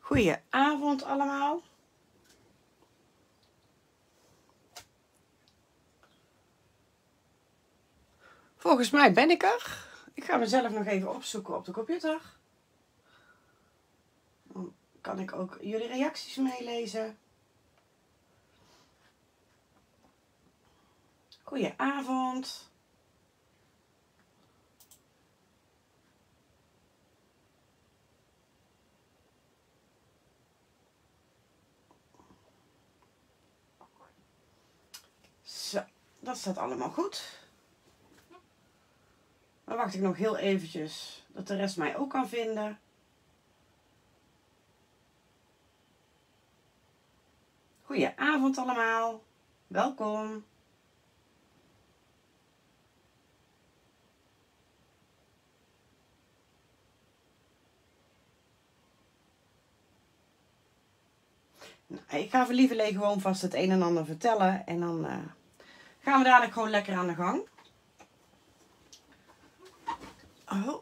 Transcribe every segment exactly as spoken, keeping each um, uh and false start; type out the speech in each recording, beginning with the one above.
Goedenavond allemaal. Volgens mij ben ik er. Ik ga mezelf nog even opzoeken op de computer. Dan kan ik ook jullie reacties meelezen. Goedenavond. Zo, dat staat allemaal goed. Dan wacht ik nog heel eventjes dat de rest mij ook kan vinden. Goedenavond allemaal. Welkom. Nou, ik ga voor lieverlee gewoon vast het een en ander vertellen. En dan uh, gaan we dadelijk gewoon lekker aan de gang. Oh.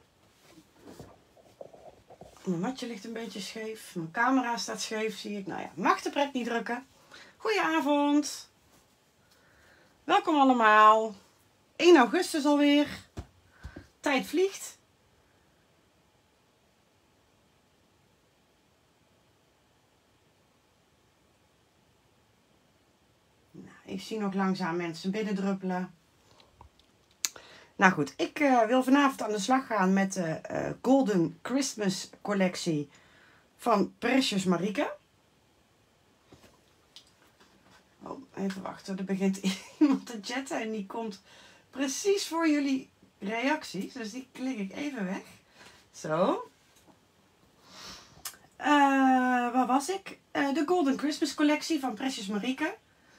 Mijn matje ligt een beetje scheef. Mijn camera staat scheef, zie ik. Nou ja, mag de pret niet drukken. Goedenavond. Welkom allemaal. één augustus alweer. Tijd vliegt. Nou, ik zie nog langzaam mensen binnendruppelen. Nou goed, ik uh, wil vanavond aan de slag gaan met de uh, Golden Christmas collectie van Precious Marika. Oh, even wachten, er begint iemand te chatten en die komt precies voor jullie reacties. Dus die klik ik even weg. Zo. Uh, waar was ik? Uh, de Golden Christmas collectie van Precious Marika.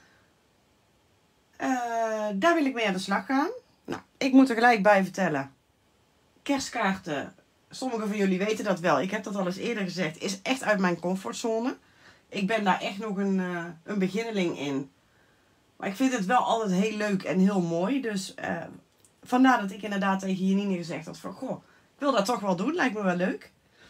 Uh, daar wil ik mee aan de slag gaan. Nou, ik moet er gelijk bij vertellen. Kerstkaarten, sommigen van jullie weten dat wel. Ik heb dat al eens eerder gezegd. Is echt uit mijn comfortzone. Ik ben daar echt nog een, uh, een beginneling in. Maar ik vind het wel altijd heel leuk en heel mooi. Dus uh, vandaar dat ik inderdaad tegen Janine gezegd had van... Goh, ik wil dat toch wel doen. Lijkt me wel leuk.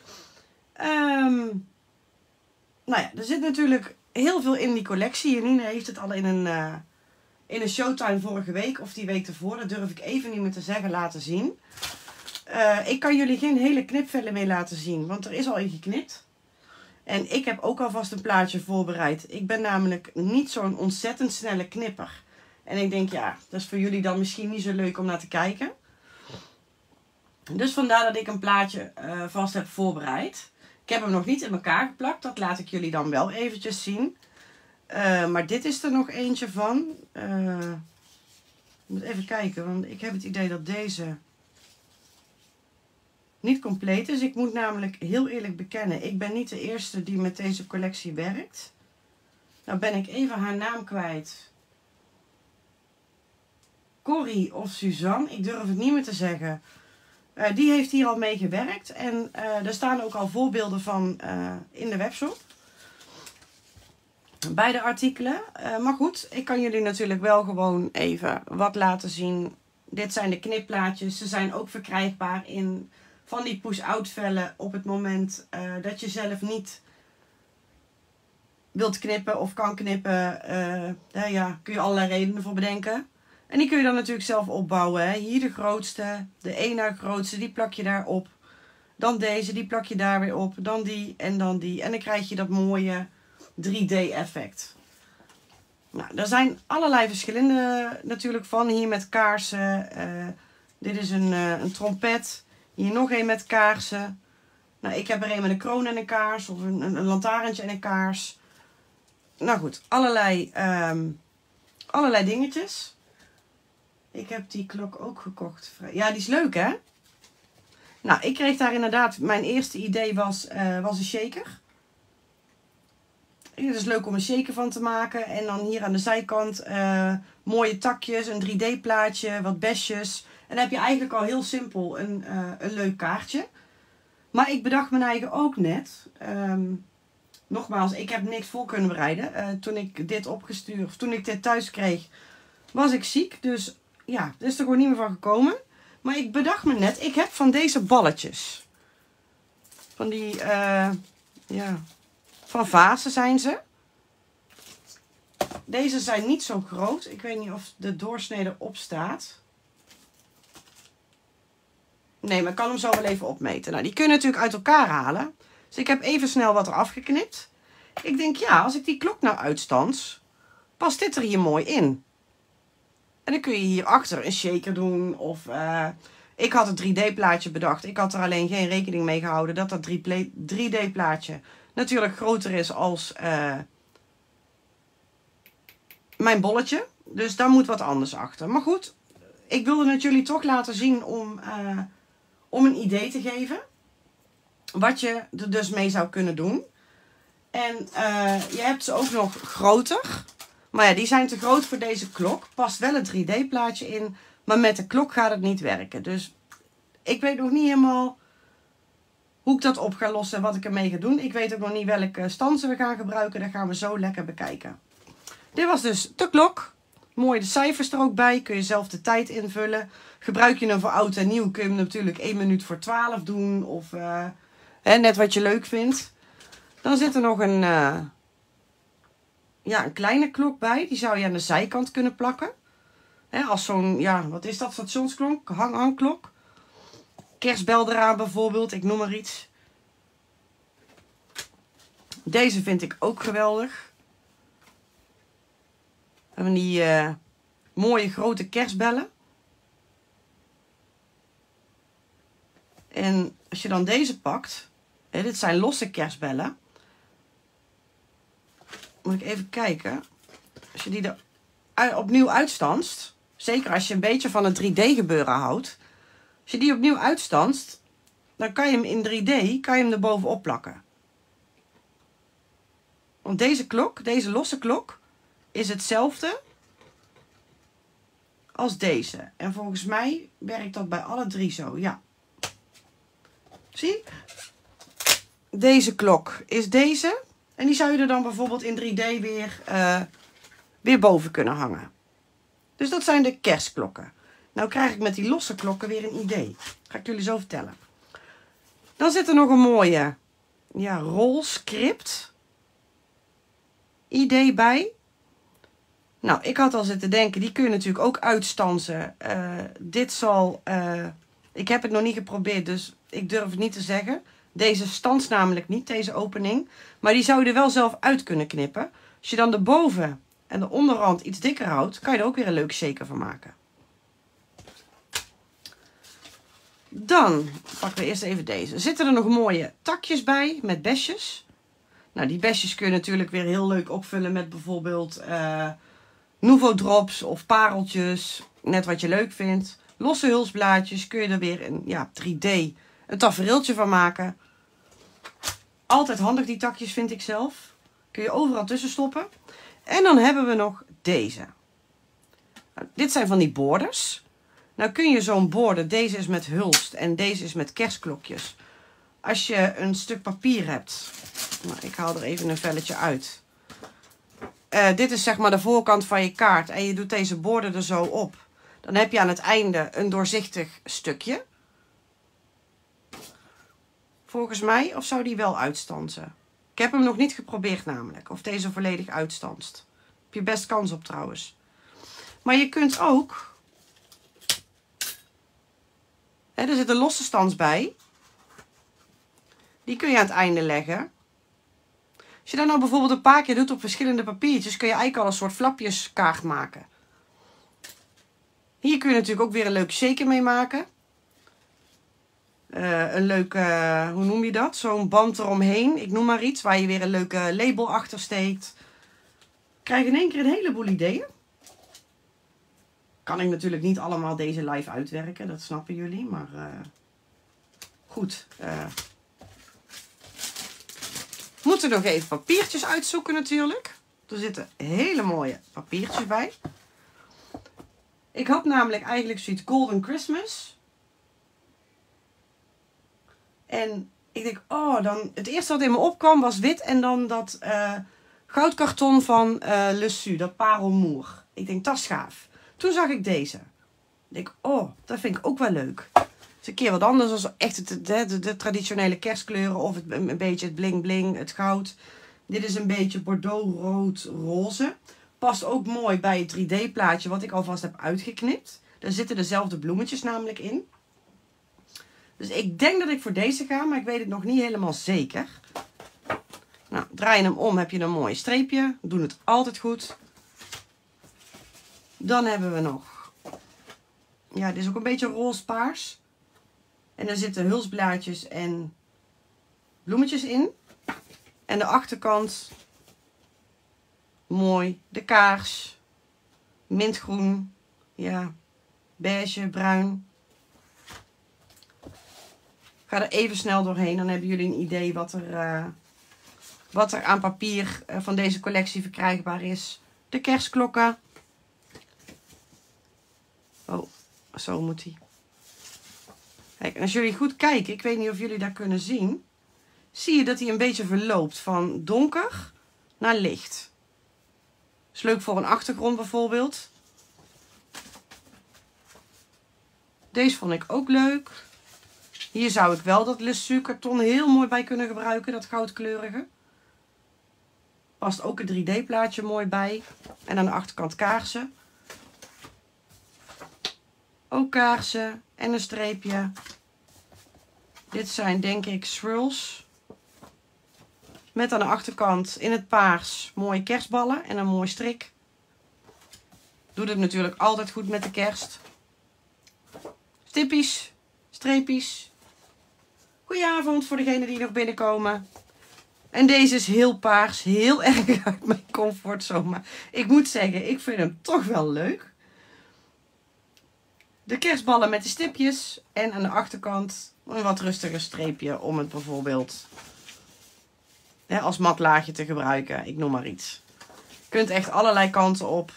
Um, nou ja, er zit natuurlijk heel veel in die collectie. Janine heeft het al in een... Uh, In een showtime vorige week of die week ervoor, dat durf ik even niet meer te zeggen, laten zien. Uh, ik kan jullie geen hele knipvellen mee laten zien, want er is al een geknipt. En ik heb ook alvast een plaatje voorbereid. Ik ben namelijk niet zo'n ontzettend snelle knipper. En ik denk, ja, dat is voor jullie dan misschien niet zo leuk om naar te kijken. Dus vandaar dat ik een plaatje uh, vast heb voorbereid. Ik heb hem nog niet in elkaar geplakt, dat laat ik jullie dan wel eventjes zien. Uh, maar dit is er nog eentje van. Uh, ik moet even kijken, want ik heb het idee dat deze niet compleet is. Ik moet namelijk heel eerlijk bekennen, ik ben niet de eerste die met deze collectie werkt. Nou ben ik even haar naam kwijt. Corrie of Suzanne, ik durf het niet meer te zeggen. Uh, die heeft hier al mee gewerkt en uh, er staan ook al voorbeelden van uh, in de webshop. Beide artikelen. Uh, maar goed, ik kan jullie natuurlijk wel gewoon even wat laten zien. Dit zijn de knipplaatjes. Ze zijn ook verkrijgbaar in van die push-out vellen op het moment uh, dat je zelf niet wilt knippen of kan knippen. Uh, ja, ja, kun je allerlei redenen voor bedenken. En die kun je dan natuurlijk zelf opbouwen. Hè. Hier de grootste, de één na grootste, die plak je daar op. Dan deze, die plak je daar weer op. Dan die en dan die. En dan krijg je dat mooie drie D effect. Nou, er zijn allerlei verschillende natuurlijk van. Hier met kaarsen. Uh, dit is een, uh, een trompet. Hier nog een met kaarsen. Nou, ik heb er een met een kroon en een kaars. Of een, een, een lantaarntje en een kaars. Nou goed, allerlei, um, allerlei dingetjes. Ik heb die klok ook gekocht. Ja, die is leuk hè? Nou, ik kreeg daar inderdaad... Mijn eerste idee was, uh, was een shaker. Het is leuk om een shaker van te maken. En dan hier aan de zijkant uh, mooie takjes, een drie D plaatje, wat besjes. En dan heb je eigenlijk al heel simpel een, uh, een leuk kaartje. Maar ik bedacht me eigen ook net. Um, nogmaals, ik heb niks voor kunnen bereiden. Uh, toen ik dit opgestuurd, of toen ik dit thuis kreeg, was ik ziek. Dus ja, er is er gewoon niet meer van gekomen. Maar ik bedacht me net, ik heb van deze balletjes. Van die, uh, ja... Van Vase zijn ze. Deze zijn niet zo groot. Ik weet niet of de doorsnede op staat. Nee, maar ik kan hem zo wel even opmeten. Nou, die kun je natuurlijk uit elkaar halen. Dus ik heb even snel wat eraf geknipt. Ik denk, ja, als ik die klok nou uitstans, past dit er hier mooi in. En dan kun je hierachter een shaker doen. Of uh, ik had een drie D plaatje bedacht. Ik had er alleen geen rekening mee gehouden dat dat drie D plaatje natuurlijk groter is als uh, mijn bolletje. Dus daar moet wat anders achter. Maar goed, ik wilde het jullie toch laten zien om, uh, om een idee te geven. Wat je er dus mee zou kunnen doen. En uh, je hebt ze ook nog groter. Maar ja, die zijn te groot voor deze klok. Past wel een drie D plaatje in. Maar met de klok gaat het niet werken. Dus ik weet nog niet helemaal hoe ik dat op ga lossen en wat ik ermee ga doen. Ik weet ook nog niet welke stansen we gaan gebruiken. Dat gaan we zo lekker bekijken. Dit was dus de klok. Mooi de cijfers er ook bij. Kun je zelf de tijd invullen. Gebruik je hem voor oud en nieuw. Kun je hem natuurlijk één minuut voor twaalf doen. Of uh, hè, net wat je leuk vindt. Dan zit er nog een, uh, ja, een kleine klok bij. Die zou je aan de zijkant kunnen plakken. Hè, als zo'n, ja, wat is dat? Stationsklok? Hang hangklok. Kerstbel eraan bijvoorbeeld. Ik noem maar iets. Deze vind ik ook geweldig. We hebben die uh, mooie grote kerstbellen. En als je dan deze pakt. Hè, dit zijn losse kerstbellen. Moet ik even kijken. Als je die er opnieuw uitstanst. Zeker als je een beetje van het drie D gebeuren houdt. Als je die opnieuw uitstanst. Dan kan je hem in drie D kan je hem er bovenop plakken. Want deze klok, deze losse klok, is hetzelfde als deze. En volgens mij werkt dat bij alle drie zo. Ja. Zie? Deze klok is deze. En die zou je er dan bijvoorbeeld in drie D weer, uh, weer boven kunnen hangen. Dus dat zijn de kerstklokken. Nou krijg ik met die losse klokken weer een idee. Ga ik jullie zo vertellen. Dan zit er nog een mooie, ja, rolscript idee bij. Nou, ik had al zitten denken, die kun je natuurlijk ook uitstansen. Uh, dit zal, uh, ik heb het nog niet geprobeerd, dus ik durf het niet te zeggen. Deze stanst namelijk niet, deze opening. Maar die zou je er wel zelf uit kunnen knippen. Als je dan de boven- en de onderrand iets dikker houdt, kan je er ook weer een leuk shaker van maken. Dan pakken we eerst even deze. Zitten er nog mooie takjes bij met besjes. Nou, die besjes kun je natuurlijk weer heel leuk opvullen met bijvoorbeeld uh, Nouveau drops of pareltjes. Net wat je leuk vindt. Losse hulsblaadjes kun je er weer in ja, drie D een tafereeltje van maken. Altijd handig die takjes vind ik zelf. Kun je overal tussen stoppen. En dan hebben we nog deze. Nou, dit zijn van die borders. Nou kun je zo'n border, deze is met hulst en deze is met kerstklokjes. Als je een stuk papier hebt. Nou, ik haal er even een velletje uit. Uh, dit is zeg maar de voorkant van je kaart. En je doet deze border er zo op. Dan heb je aan het einde een doorzichtig stukje. Volgens mij, of zou die wel uitstansen? Ik heb hem nog niet geprobeerd namelijk. Of deze volledig uitstanst. Heb je best kans op trouwens. Maar je kunt ook... Hè, er zit een losse stans bij. Die kun je aan het einde leggen. Als je dat nou bijvoorbeeld een paar keer doet op verschillende papiertjes, kun je eigenlijk al een soort flapjeskaart maken. Hier kun je natuurlijk ook weer een leuk shaker mee maken. Uh, een leuke, uh, hoe noem je dat? Zo'n band eromheen, ik noem maar iets, waar je weer een leuke label achter steekt. Krijg in één keer een heleboel ideeën. Kan ik natuurlijk niet allemaal deze live uitwerken, dat snappen jullie, maar uh, goed. Uh, moeten nog even papiertjes uitzoeken natuurlijk. Er zitten hele mooie papiertjes bij. Ik had namelijk eigenlijk zoiets Golden Christmas. En ik denk, oh, dan het eerste wat in me opkwam was wit en dan dat uh, goudkarton van uh, Le Su, dat parelmoer. Ik denk, dat is gaaf. Toen zag ik deze. Ik denk, oh, dat vind ik ook wel leuk. Het is een keer wat anders dan echt het, de, de, de traditionele kerstkleuren of het, een beetje het bling bling, het goud. Dit is een beetje bordeaux rood roze. Past ook mooi bij het drie D plaatje wat ik alvast heb uitgeknipt. Daar zitten dezelfde bloemetjes namelijk in. Dus ik denk dat ik voor deze ga, maar ik weet het nog niet helemaal zeker. Nou, draai je hem om, heb je een mooi streepje. We doen het altijd goed. Dan hebben we nog... Ja, dit is ook een beetje roze-paars. En er zitten hulsblaadjes en bloemetjes in. En de achterkant... Mooi. De kaars. Mintgroen. Ja. Beige, bruin. Ik ga er even snel doorheen. Dan hebben jullie een idee wat er, uh, wat er aan papier uh, van deze collectie verkrijgbaar is. De kerstklokken. Oh, zo moet hij. Kijk, en als jullie goed kijken, ik weet niet of jullie dat kunnen zien. Zie je dat hij een beetje verloopt van donker naar licht. Is leuk voor een achtergrond bijvoorbeeld. Deze vond ik ook leuk. Hier zou ik wel dat Lesu karton heel mooi bij kunnen gebruiken. Dat goudkleurige. Past ook een drie D plaatje mooi bij. En aan de achterkant kaarsen. Ook kaarsen. En een streepje. Dit zijn denk ik swirls. Met aan de achterkant in het paars mooie kerstballen en een mooi strik. Doe het natuurlijk altijd goed met de kerst. Stippies, streepjes. Goedenavond voor degenen die nog binnenkomen. En deze is heel paars, heel erg uit mijn comfortzone. Maar ik moet zeggen, ik vind hem toch wel leuk. De kerstballen met de stipjes. En aan de achterkant een wat rustiger streepje om het bijvoorbeeld hè, als matlaagje te gebruiken. Ik noem maar iets. Je kunt echt allerlei kanten op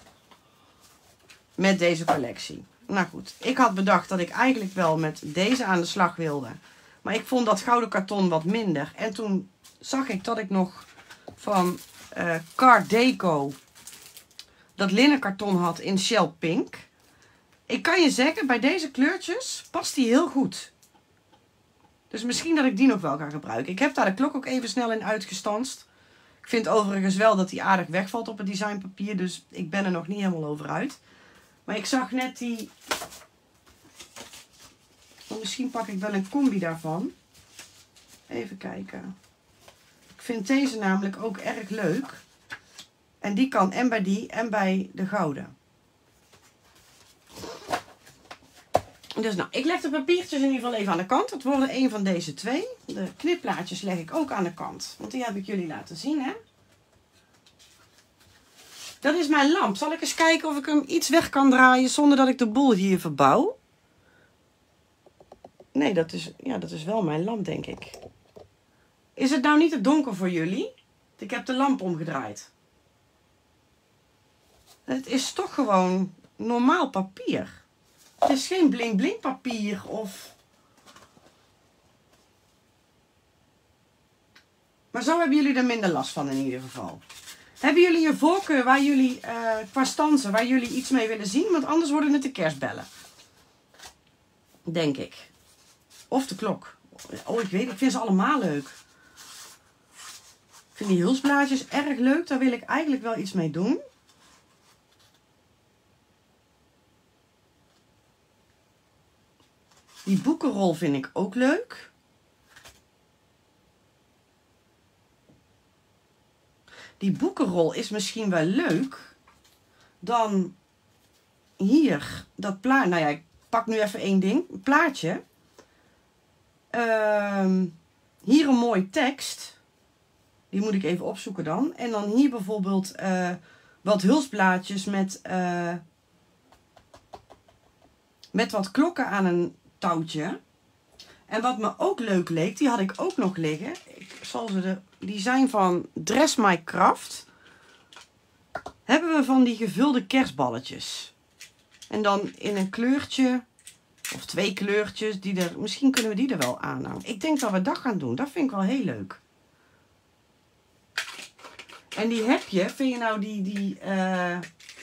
met deze collectie. Nou goed, ik had bedacht dat ik eigenlijk wel met deze aan de slag wilde. Maar ik vond dat gouden karton wat minder. En toen zag ik dat ik nog van uh, Card Deco dat linnen karton had in Shell Pink. Ik kan je zeggen, bij deze kleurtjes past die heel goed. Dus misschien dat ik die nog wel ga gebruiken. Ik heb daar de klok ook even snel in uitgestanst. Ik vind overigens wel dat die aardig wegvalt op het designpapier. Dus ik ben er nog niet helemaal over uit. Maar ik zag net die... Oh, misschien pak ik wel een combi daarvan. Even kijken. Ik vind deze namelijk ook erg leuk. En die kan en bij die en bij de gouden. Dus nou, ik leg de papiertjes in ieder geval even aan de kant. Het worden een van deze twee. De knipplaatjes leg ik ook aan de kant. Want die heb ik jullie laten zien, hè. Dat is mijn lamp. Zal ik eens kijken of ik hem iets weg kan draaien zonder dat ik de boel hier verbouw? Nee, dat is, ja, dat is wel mijn lamp, denk ik. Is het nou niet te donker voor jullie? Ik heb de lamp omgedraaid. Het is toch gewoon normaal papier. Het is geen bling bling papier of... Maar zo hebben jullie er minder last van in ieder geval. Hebben jullie een voorkeur waar jullie, uh, qua stansen, waar jullie iets mee willen zien? Want anders worden het de kerstbellen. Denk ik. Of de klok. Oh, ik weet, ik vind ze allemaal leuk. Ik vind die hulsblaadjes erg leuk. Daar wil ik eigenlijk wel iets mee doen. Die boekenrol vind ik ook leuk. Die boekenrol is misschien wel leuk. Dan hier, dat plaatje. Nou ja, ik pak nu even één ding. Een plaatje. Uh, hier een mooi tekst. Die moet ik even opzoeken dan. En dan hier bijvoorbeeld uh, wat hulsblaadjes met, uh, met wat klokken aan een touwtje. En wat me ook leuk leek, die had ik ook nog liggen. Ik zal ze de, die zijn van Dress My Craft. Hebben we van die gevulde kerstballetjes. En dan in een kleurtje, of twee kleurtjes, die er, misschien kunnen we die er wel aan hangen. Ik denk dat we dat gaan doen. Dat vind ik wel heel leuk. En die heb je, vind je nou die, die, uh,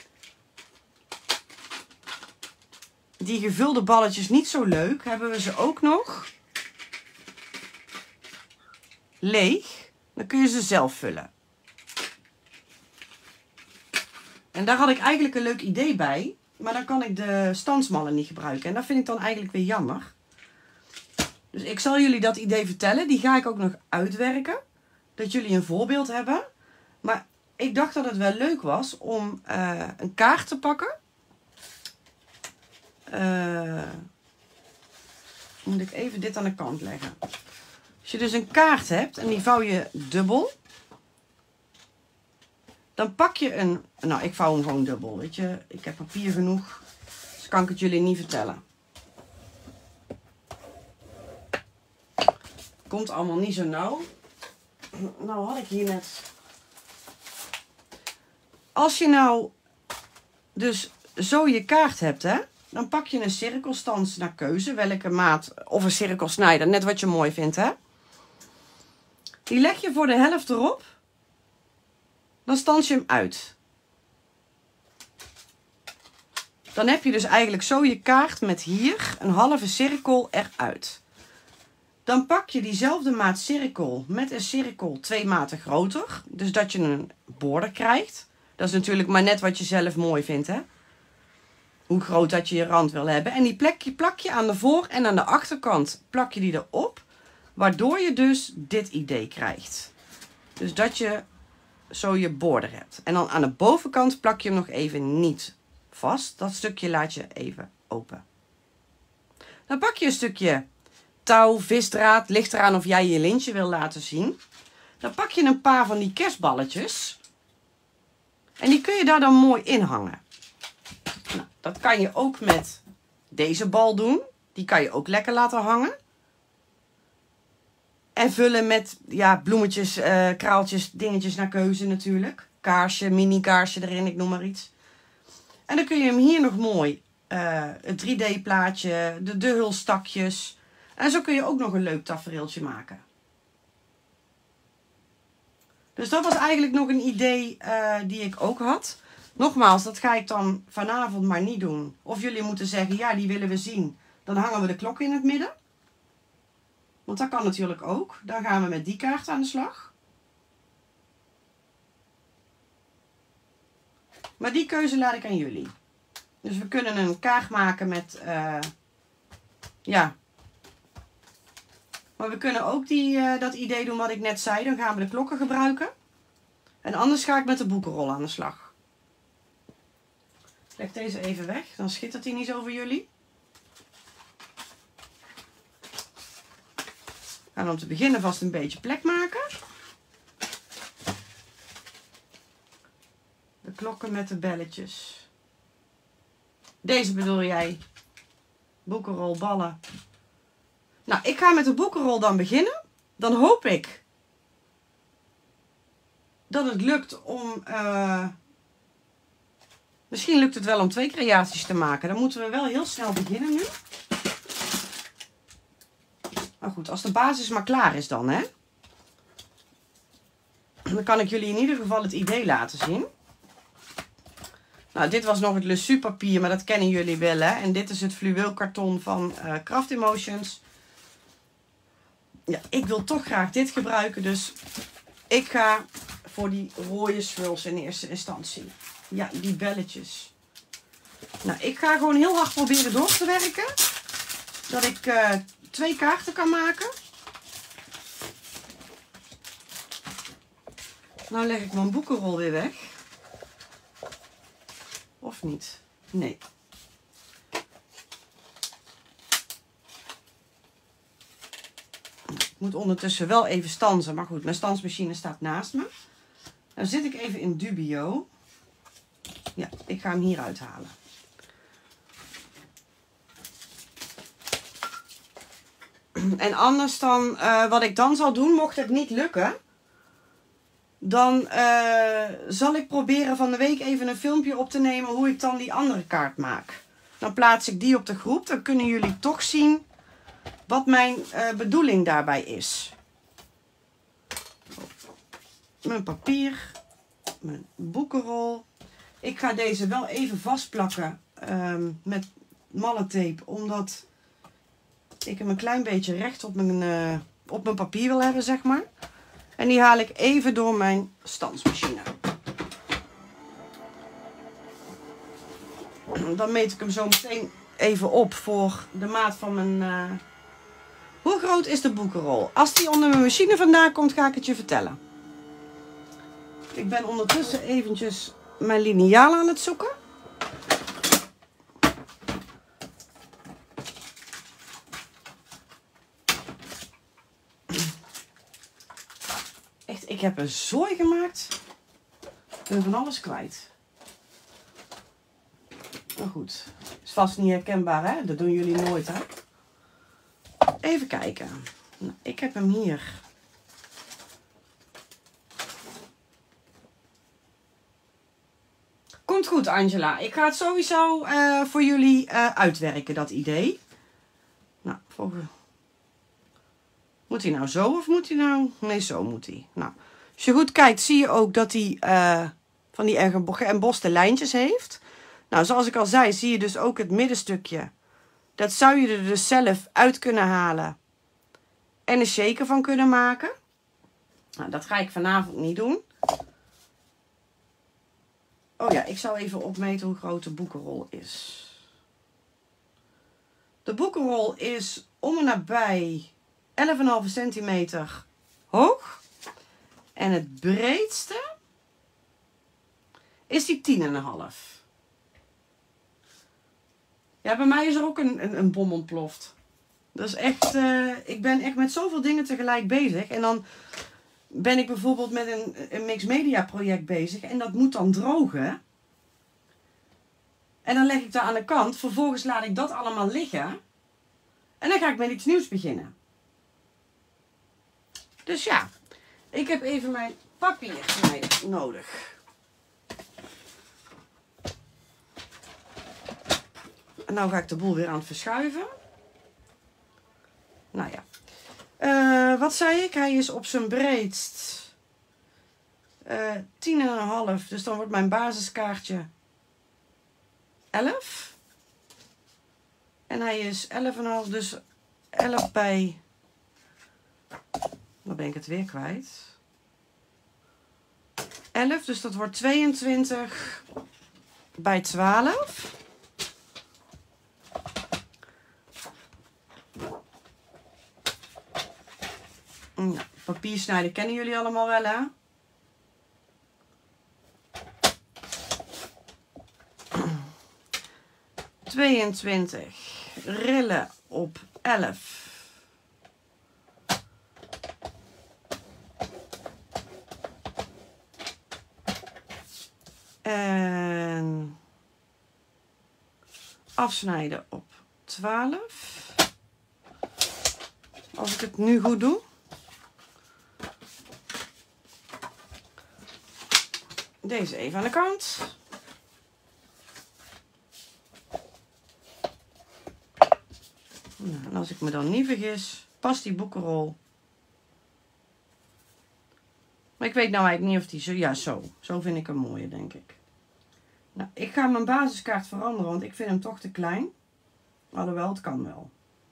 die gevulde balletjes niet zo leuk? Hebben we ze ook nog leeg. Dan kun je ze zelf vullen. En daar had ik eigenlijk een leuk idee bij. Maar dan kan ik de standsmallen niet gebruiken. En dat vind ik dan eigenlijk weer jammer. Dus ik zal jullie dat idee vertellen. Die ga ik ook nog uitwerken. Dat jullie een voorbeeld hebben. Maar ik dacht dat het wel leuk was om uh, een kaart te pakken. Uh, moet ik even dit aan de kant leggen. Als je dus een kaart hebt en die vouw je dubbel. Dan pak je een... Nou, ik vouw hem gewoon dubbel, weet je. Ik heb papier genoeg. Dus kan ik het jullie niet vertellen. Komt allemaal niet zo nauw. Nou had ik hier net... Als je nou dus zo je kaart hebt, hè. Dan pak je een cirkelstans naar keuze. Welke maat. Of een cirkelsnijder. Net wat je mooi vindt, hè. Die leg je voor de helft erop. Dan stans je hem uit. Dan heb je dus eigenlijk zo je kaart met hier een halve cirkel eruit. Dan pak je diezelfde maat cirkel met een cirkel twee maten groter. Dus dat je een border krijgt. Dat is natuurlijk maar net wat je zelf mooi vindt, hè. Hoe groot dat je je rand wil hebben. En die plak je, plak je aan de voor- en aan de achterkant plak je die erop. Waardoor je dus dit idee krijgt. Dus dat je zo je border hebt. En dan aan de bovenkant plak je hem nog even niet vast. Dat stukje laat je even open. Dan pak je een stukje touw, visdraad. Ligt eraan of jij je lintje wil laten zien. Dan pak je een paar van die kerstballetjes. En die kun je daar dan mooi in hangen. Nou, dat kan je ook met deze bal doen. Die kan je ook lekker laten hangen. En vullen met ja, bloemetjes, uh, kraaltjes, dingetjes naar keuze natuurlijk. Kaarsje, mini kaarsje erin, ik noem maar iets. En dan kun je hem hier nog mooi, uh, het drie D plaatje, de, de hulstakjes. En zo kun je ook nog een leuk tafereeltje maken. Dus dat was eigenlijk nog een idee uh, die ik ook had. Nogmaals, dat ga ik dan vanavond maar niet doen. Of jullie moeten zeggen, ja, die willen we zien. Dan hangen we de klok in het midden. Want dat kan natuurlijk ook. Dan gaan we met die kaart aan de slag. Maar die keuze laat ik aan jullie. Dus we kunnen een kaart maken met... Uh, ja. Maar we kunnen ook die, uh, dat idee doen wat ik net zei. Dan gaan we de klokken gebruiken. En anders ga ik met de boekenrol aan de slag. Ik leg deze even weg. Dan schittert hij niet zo voor jullie. We gaan om te beginnen vast een beetje plek maken. De klokken met de belletjes. Deze bedoel jij? Boekenrol, ballen. Nou, ik ga met de boekenrol dan beginnen. Dan hoop ik dat het lukt om... Uh, misschien lukt het wel om twee creaties te maken. Dan moeten we wel heel snel beginnen nu. Maar goed, als de basis maar klaar is dan, hè. Dan kan ik jullie in ieder geval het idee laten zien. Nou, dit was nog het Le Su papier, maar dat kennen jullie wel, hè. En dit is het fluweelkarton van uh, Craft Emotions. Ja, ik wil toch graag dit gebruiken, dus ik ga voor die rode swirls in eerste instantie. Ja, die belletjes. Nou, ik ga gewoon heel hard proberen door te werken. Dat ik uh, twee kaarten kan maken. Nou leg ik mijn boekenrol weer weg. Of niet? Nee. Ik moet ondertussen wel even stansen. Maar goed, mijn stansmachine staat naast me. Dan zit ik even in dubio. Ja, ik ga hem hier uithalen. En anders dan, uh, wat ik dan zal doen, mocht het niet lukken, dan uh, zal ik proberen van de week even een filmpje op te nemen hoe ik dan die andere kaart maak. Dan plaats ik die op de groep, dan kunnen jullie toch zien wat mijn uh, bedoeling daarbij is. Mijn papier, mijn boekenrol. Ik ga deze wel even vastplakken um, met malletape, omdat ik hem een klein beetje recht op mijn, uh, op mijn papier wil hebben, zeg maar. En die haal ik even door mijn standsmachine. Dan meet ik hem zo meteen even op voor de maat van mijn... Uh... Hoe groot is de boekenrol? Als die onder mijn machine vandaan komt, ga ik het je vertellen. Ik ben ondertussen eventjes mijn liniaal aan het zoeken. Echt, ik heb een zooi gemaakt. Ik ben van alles kwijt. Maar goed, is vast niet herkenbaar, hè? Dat doen jullie nooit, hè? Even kijken. Nou, ik heb hem hier. Komt goed, Angela. Ik ga het sowieso uh, voor jullie uh, uitwerken, dat idee. Nou, volgende. Moet hij nou zo of moet hij nou... Nee, zo moet hij. Nou, als je goed kijkt, zie je ook dat hij uh, van die geëmboste lijntjes heeft. Nou, zoals ik al zei, zie je dus ook het middenstukje. Dat zou je er dus zelf uit kunnen halen. En een shaker van kunnen maken. Nou, dat ga ik vanavond niet doen. Oh ja, ik zal even opmeten hoe groot de boekenrol is. De boekenrol is om en nabij elf komma vijf centimeter hoog. En het breedste is die tien komma vijf. Ja, bij mij is er ook een, een, een bom ontploft. Dat is echt, uh, ik ben echt met zoveel dingen tegelijk bezig. En dan ben ik bijvoorbeeld met een, een mixed media project bezig. En dat moet dan drogen. En dan leg ik dat aan de kant. Vervolgens laat ik dat allemaal liggen. En dan ga ik met iets nieuws beginnen. Dus ja, ik heb even mijn papier nodig. En nou ga ik de boel weer aan het verschuiven. Nou ja. Uh, wat zei ik? Hij is op zijn breedst uh, tien komma vijf. Dus dan wordt mijn basiskaartje elf. En hij is elf komma vijf. Dus elf bij... Dan ben ik het weer kwijt. elf. Dus dat wordt tweeëntwintig bij twaalf. Nou, papier snijden kennen jullie allemaal wel, hè? tweeëntwintig rillen op elf. En afsnijden op twaalf. Als ik het nu goed doe. Deze even aan de kant. Nou, en als ik me dan niet vergis, past die boekenrol. Maar ik weet nou eigenlijk niet of die zo... Ja, zo. Zo vind ik hem mooier, denk ik. Nou, ik ga mijn basiskaart veranderen, want ik vind hem toch te klein. Alhoewel, het kan wel.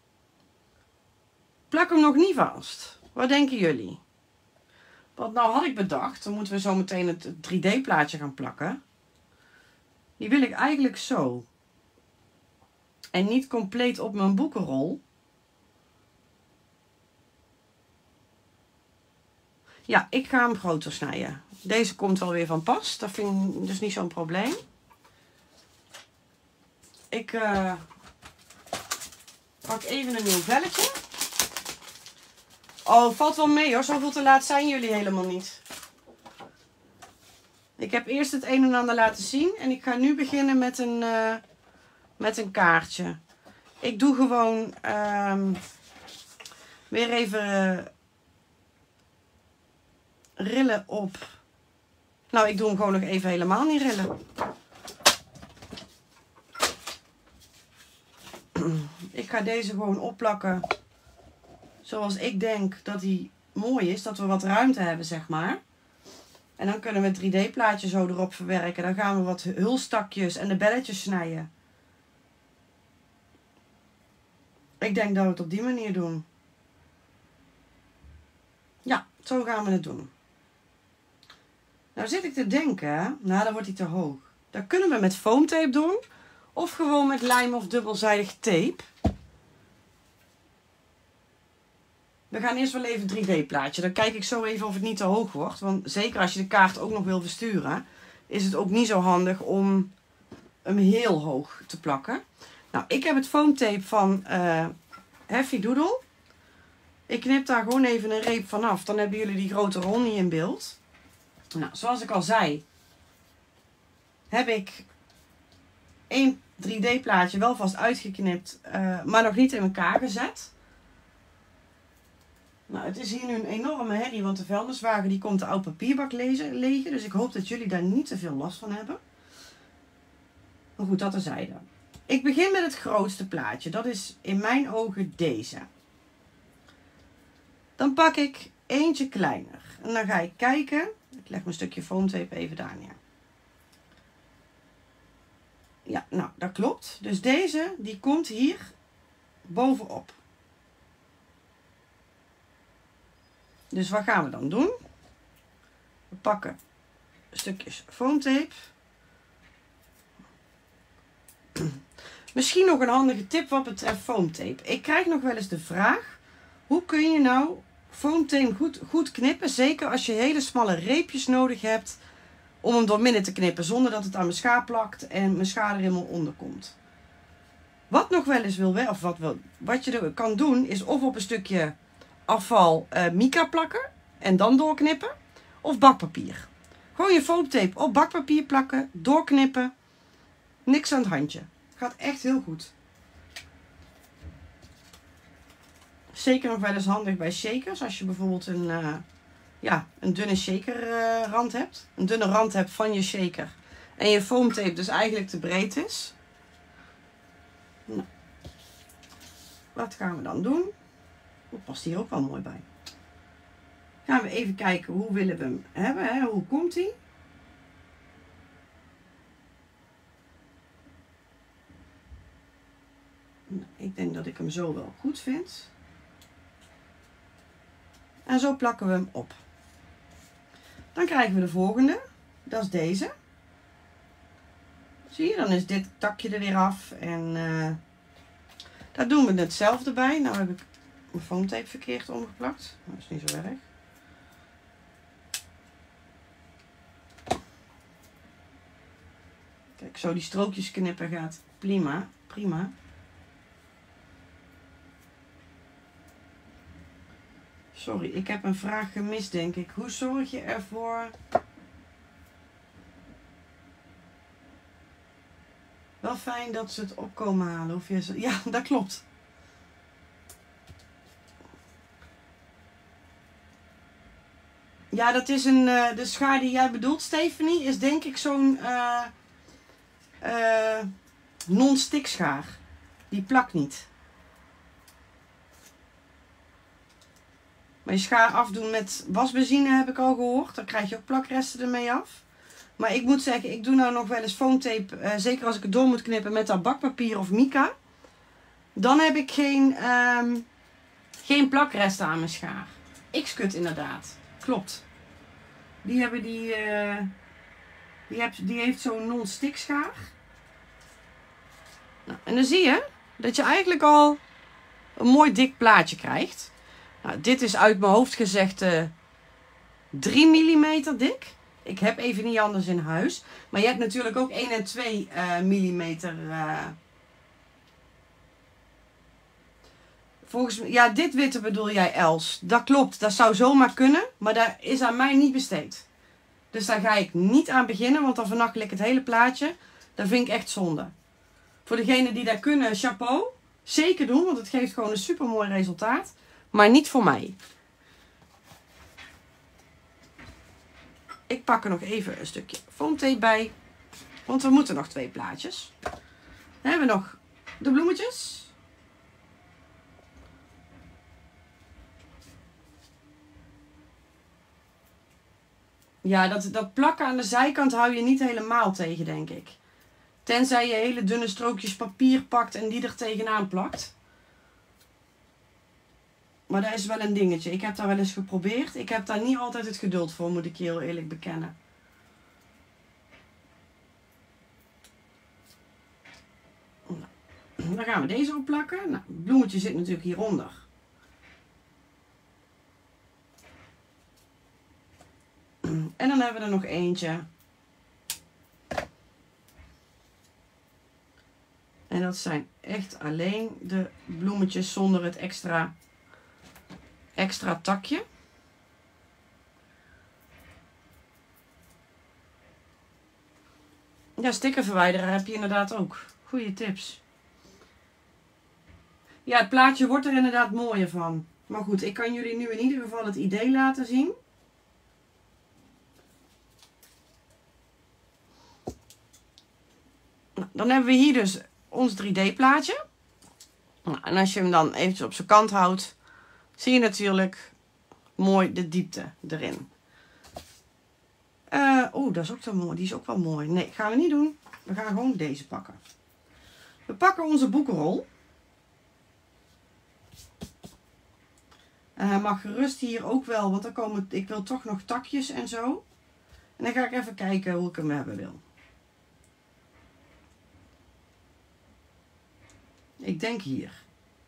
Plak hem nog niet vast. Wat denken jullie? Want nou had ik bedacht, dan moeten we zo meteen het drie D plaatje gaan plakken. Die wil ik eigenlijk zo. En niet compleet op mijn boekenrol. Ja, ik ga hem groter snijden. Deze komt wel weer van pas. Dat vind ik dus niet zo'n probleem. Ik uh, pak even een nieuw velletje. Oh, valt wel mee hoor. Zoveel te laat zijn jullie helemaal niet. Ik heb eerst het een en ander laten zien. En ik ga nu beginnen met een, uh, met een kaartje. Ik doe gewoon uh, weer even uh, rillen op. Nou, ik doe hem gewoon nog even helemaal niet rillen. Ik ga deze gewoon opplakken. Zoals ik denk dat die mooi is. Dat we wat ruimte hebben, zeg maar. En dan kunnen we het drie D plaatje zo erop verwerken. Dan gaan we wat hulstakjes en de belletjes snijden. Ik denk dat we het op die manier doen. Ja, zo gaan we het doen. Nou zit ik te denken, nou dan wordt hij te hoog. Dat kunnen we met foamtape doen. Of gewoon met lijm of dubbelzijdig tape. We gaan eerst wel even een drie D plaatje. Dan kijk ik zo even of het niet te hoog wordt. Want zeker als je de kaart ook nog wil versturen, is het ook niet zo handig om hem heel hoog te plakken. Nou, ik heb het foamtape van uh, Heavy Doodle. Ik knip daar gewoon even een reep vanaf. Dan hebben jullie die grote rol niet in beeld. Nou, zoals ik al zei, heb ik één drie D plaatje wel vast uitgeknipt, uh, maar nog niet in elkaar gezet. Nou, het is hier nu een enorme herrie, want de vuilniswagen die komt de oud papierbak lezen, legen. Dus ik hoop dat jullie daar niet te veel last van hebben. Maar goed, dat terzijde. Ik begin met het grootste plaatje. Dat is in mijn ogen deze. Dan pak ik eentje kleiner. En dan ga ik kijken. Ik leg mijn stukje foamtape even daar neer. Ja, nou, dat klopt. Dus deze, die komt hier bovenop. Dus wat gaan we dan doen? We pakken stukjes foamtape. Misschien nog een handige tip wat betreft foamtape. Ik krijg nog wel eens de vraag: hoe kun je nou foamtape goed, goed knippen? Zeker als je hele smalle reepjes nodig hebt om hem door midden te knippen, zonder dat het aan mijn schaar plakt en mijn schaar er helemaal onder komt. Wat nog wel eens wil, of wat, wil, wat je er kan doen, is of op een stukje afval uh, mica plakken en dan doorknippen, of bakpapier. Gewoon je foamtape op bakpapier plakken, doorknippen, niks aan het handje. Gaat echt heel goed. Zeker nog wel eens handig bij shakers, als je bijvoorbeeld een, uh, ja, een dunne shaker uh, rand hebt, een dunne rand hebt van je shaker en je foamtape dus eigenlijk te breed is. Nou, wat gaan we dan doen? Dat past hier ook wel mooi bij. Gaan we even kijken hoe willen we hem hebben. Hè? Hoe komt hij? Nou, ik denk dat ik hem zo wel goed vind. En zo plakken we hem op. Dan krijgen we de volgende. Dat is deze. Zie je, dan is dit takje er weer af. En uh, daar doen we hetzelfde bij. Nou heb ik mijn foamtape verkeerd omgeplakt. Dat is niet zo erg. Kijk, zo die strookjes knippen gaat prima. Prima. Sorry, ik heb een vraag gemist, denk ik. Hoe zorg je ervoor... Wel fijn dat ze het opkomen halen. Of je ze... Ja, dat klopt. Ja, dat is een... Uh, de schaar die jij bedoelt, Stephanie, is denk ik zo'n uh, uh, non-stick schaar. Die plakt niet. Maar je schaar afdoen met wasbenzine heb ik al gehoord. Dan krijg je ook plakresten ermee af. Maar ik moet zeggen, ik doe nou nog wel eens foamtape. Uh, zeker als ik het door moet knippen met dat bakpapier of mica. Dan heb ik geen, um, geen plakresten aan mijn schaar. X-cut inderdaad. Klopt. Die hebben die... Uh, die, heb, die heeft zo'n non-stick schaar. Nou, en dan zie je dat je eigenlijk al een mooi dik plaatje krijgt. Nou, dit is uit mijn hoofd gezegd uh, drie millimeter dik. Ik heb even niet anders in huis. Maar je hebt natuurlijk ook één en twee uh, millimeter. Uh, volgens mij, ja, dit witte bedoel jij, Els. Dat klopt, dat zou zomaar kunnen. Maar dat is aan mij niet besteed. Dus daar ga ik niet aan beginnen, want dan vernachel ik het hele plaatje. Dat vind ik echt zonde. Voor degenen die dat kunnen, chapeau. Zeker doen, want het geeft gewoon een super mooi resultaat. Maar niet voor mij. Ik pak er nog even een stukje foamtape bij. Want we moeten nog twee plaatjes. Dan hebben we nog de bloemetjes. Ja, dat, dat plakken aan de zijkant hou je niet helemaal tegen, denk ik. Tenzij je hele dunne strookjes papier pakt en die er tegenaan plakt. Maar dat is wel een dingetje. Ik heb dat wel eens geprobeerd. Ik heb daar niet altijd het geduld voor, moet ik je heel eerlijk bekennen. Dan gaan we deze op plakken. Nou, het bloemetje zit natuurlijk hieronder. En dan hebben we er nog eentje. En dat zijn echt alleen de bloemetjes zonder het extra, extra takje. Ja, stickerverwijderaar heb je inderdaad ook. Goeie tips. Ja, het plaatje wordt er inderdaad mooier van. Maar goed, ik kan jullie nu in ieder geval het idee laten zien. Nou, dan hebben we hier dus ons drie D plaatje. Nou, en als je hem dan eventjes op zijn kant houdt, zie je natuurlijk mooi de diepte erin. Uh, Oeh, dat is ook zo mooi. Die is ook wel mooi. Nee, gaan we niet doen. We gaan gewoon deze pakken. We pakken onze boekenrol. En hij mag gerust hier ook wel, want dan komen, ik wil toch nog takjes en zo. En dan ga ik even kijken hoe ik hem hebben wil. Ik denk hier.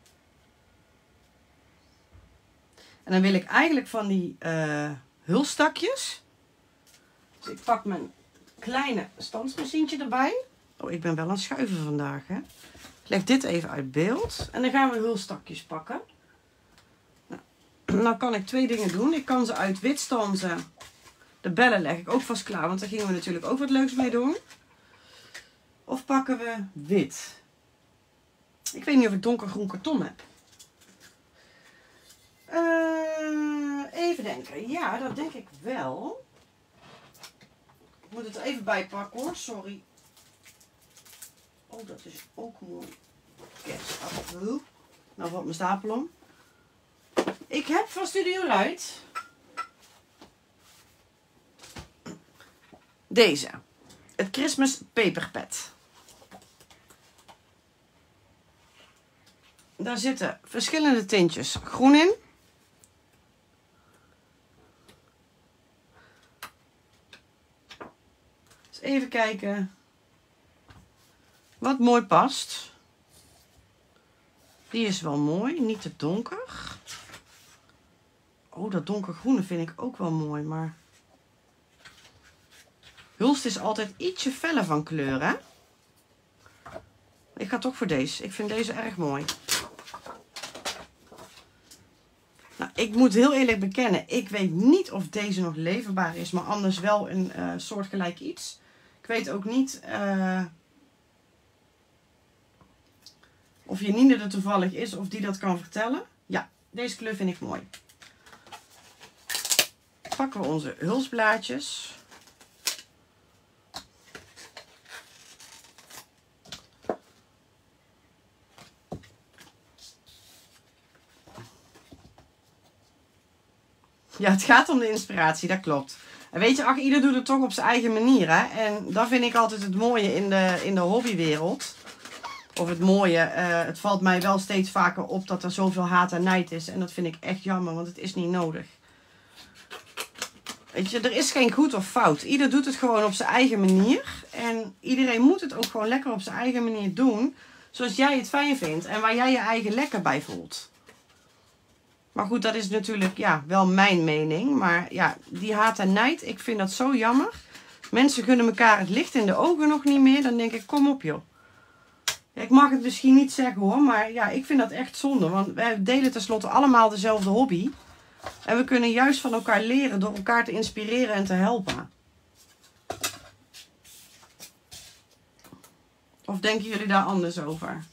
En dan wil ik eigenlijk van die uh, hulstakjes. Dus ik pak mijn kleine standsmachientje erbij. Oh, ik ben wel aan het schuiven vandaag, hè. Ik leg dit even uit beeld. En dan gaan we hulstakjes pakken. Nou, dan kan ik twee dingen doen. Ik kan ze uit wit stanzen. De bellen leg ik ook vast klaar, want daar gingen we natuurlijk ook wat leuks mee doen. Of pakken we wit. Ik weet niet of ik donkergroen karton heb. Uh, even denken. Ja, dat denk ik wel. Ik moet het er even bij pakken hoor, sorry. Oh, dat is ook mooi. Kerstappel. Nou valt mijn stapel om. Ik heb van Studio Light deze. Het Christmas Paper Pad. Daar zitten verschillende tintjes groen in. Dus even kijken wat mooi past. Die is wel mooi, niet te donker. Oh, dat donkergroene vind ik ook wel mooi, maar hulst is altijd ietsje feller van kleur, hè? Ik ga toch voor deze. Ik vind deze erg mooi. Nou, ik moet heel eerlijk bekennen, ik weet niet of deze nog leverbaar is, maar anders wel een uh, soortgelijk iets. Ik weet ook niet uh, of Janine er toevallig is of die dat kan vertellen. Ja, deze kleur vind ik mooi. Pakken we onze hulsblaadjes. Ja, het gaat om de inspiratie, dat klopt. En weet je, ach, ieder doet het toch op zijn eigen manier, hè. En dat vind ik altijd het mooie in de, in de hobbywereld. Of het mooie, uh, het valt mij wel steeds vaker op dat er zoveel haat en nijd is. En dat vind ik echt jammer, want het is niet nodig. Weet je, er is geen goed of fout. Ieder doet het gewoon op zijn eigen manier. En iedereen moet het ook gewoon lekker op zijn eigen manier doen. Zoals jij het fijn vindt en waar jij je eigen lekker bij voelt. Maar goed, dat is natuurlijk ja, wel mijn mening. Maar ja, die haat en nijd, ik vind dat zo jammer. Mensen gunnen elkaar het licht in de ogen nog niet meer. Dan denk ik, kom op joh. Ja, ik mag het misschien niet zeggen hoor, maar ja, ik vind dat echt zonde. Want wij delen tenslotte allemaal dezelfde hobby. En we kunnen juist van elkaar leren door elkaar te inspireren en te helpen. Of denken jullie daar anders over?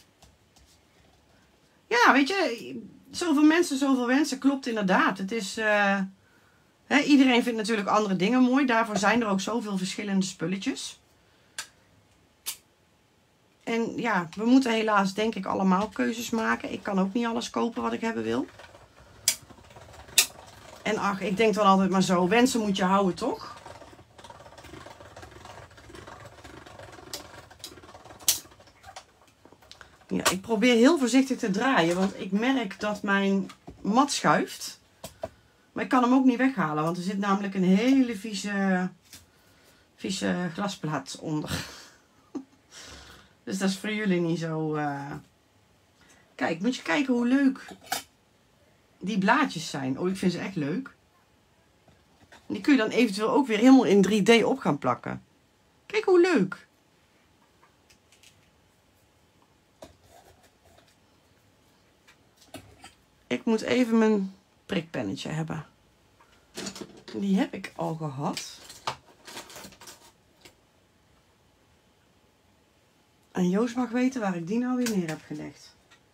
Ja, weet je, zoveel mensen, zoveel wensen, klopt inderdaad. Het is, uh, hè, iedereen vindt natuurlijk andere dingen mooi. Daarvoor zijn er ook zoveel verschillende spulletjes. En ja, we moeten helaas denk ik allemaal keuzes maken. Ik kan ook niet alles kopen wat ik hebben wil. En ach, ik denk dan altijd maar zo, wensen moet je houden toch? Ja, ik probeer heel voorzichtig te draaien, want ik merk dat mijn mat schuift. Maar ik kan hem ook niet weghalen, want er zit namelijk een hele vieze, vieze glasplaat onder. Dus dat is voor jullie niet zo... Uh... Kijk, moet je kijken hoe leuk die blaadjes zijn. Oh, ik vind ze echt leuk. En die kun je dan eventueel ook weer helemaal in drie D op gaan plakken. Kijk hoe leuk. Ik moet even mijn prikpennetje hebben. Die heb ik al gehad. En Joost mag weten waar ik die nou weer neer heb gelegd.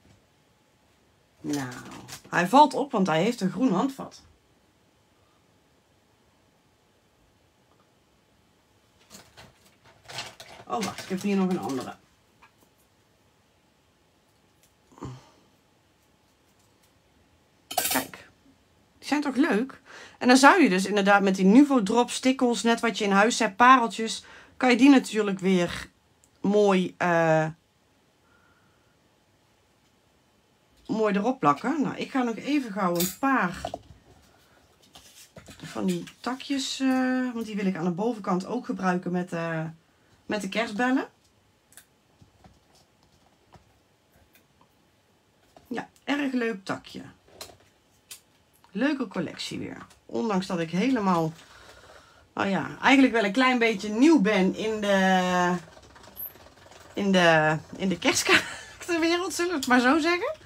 Nou, hij valt op, want hij heeft een groen handvat. Oh, wacht, ik heb hier nog een andere. Kijk, die zijn toch leuk? En dan zou je dus inderdaad met die Nuvo Drop stickles, net wat je in huis hebt, pareltjes, kan je die natuurlijk weer mooi, uh, mooi erop plakken. Nou, ik ga nog even gauw een paar van die takjes, uh, want die wil ik aan de bovenkant ook gebruiken met, uh, met de kerstbellen. Ja, erg leuk takje. Leuke collectie weer. Ondanks dat ik helemaal, nou ja, eigenlijk wel een klein beetje nieuw ben in de, in de, in de kerstkaartenwereld, zullen we het maar zo zeggen.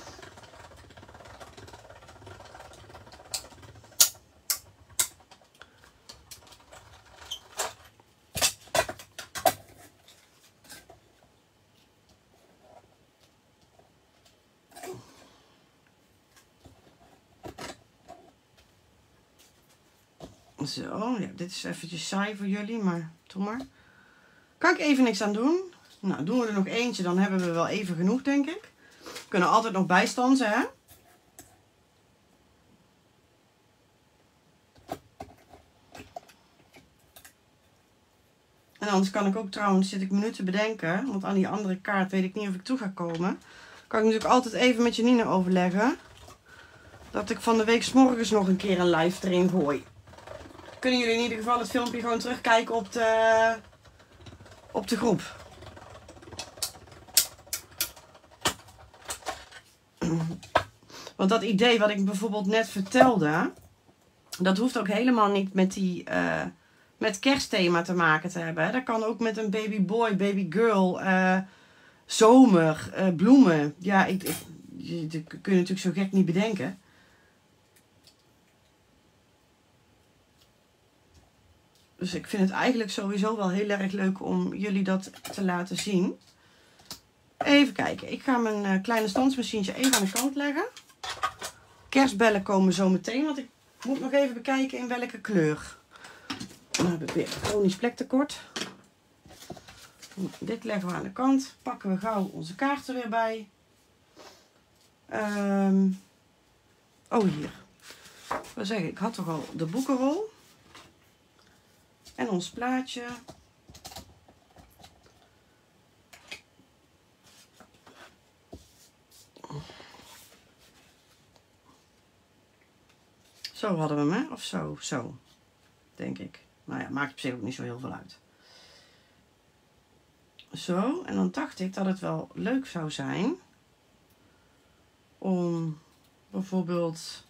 Zo, ja, dit is eventjes saai voor jullie, maar doe maar. Kan ik even niks aan doen? Nou, doen we er nog eentje, dan hebben we wel even genoeg, denk ik. We kunnen altijd nog bijstansen, hè? En anders kan ik ook trouwens, zit ik me nu te bedenken, want aan die andere kaart weet ik niet of ik toe ga komen. Kan ik natuurlijk altijd even met Janine overleggen. Dat ik van de week 's morgens nog een keer een live erin gooi. Kunnen jullie in ieder geval het filmpje gewoon terugkijken op de, op de groep. Want dat idee wat ik bijvoorbeeld net vertelde, dat hoeft ook helemaal niet met die uh, met kerstthema te maken te hebben. Dat kan ook met een baby boy, baby girl, uh, zomer, uh, bloemen. Ja, ik, ik, je, dat kun je natuurlijk zo gek niet bedenken. Dus ik vind het eigenlijk sowieso wel heel erg leuk om jullie dat te laten zien. Even kijken. Ik ga mijn uh, kleine standsmachientje even aan de kant leggen. Kerstbellen komen zo meteen, want ik moet nog even bekijken in welke kleur. Dan heb ik weer chronisch plektekort. Dit leggen we aan de kant. Pakken we gauw onze kaarten weer bij. Um, oh, hier. Ik wil zeggen, ik had toch al de boekenrol. En ons plaatje. Zo hadden we hem, hè? Of zo, zo. Denk ik. Nou ja, maakt op zich ook niet zo heel veel uit. Zo, en dan dacht ik dat het wel leuk zou zijn om bijvoorbeeld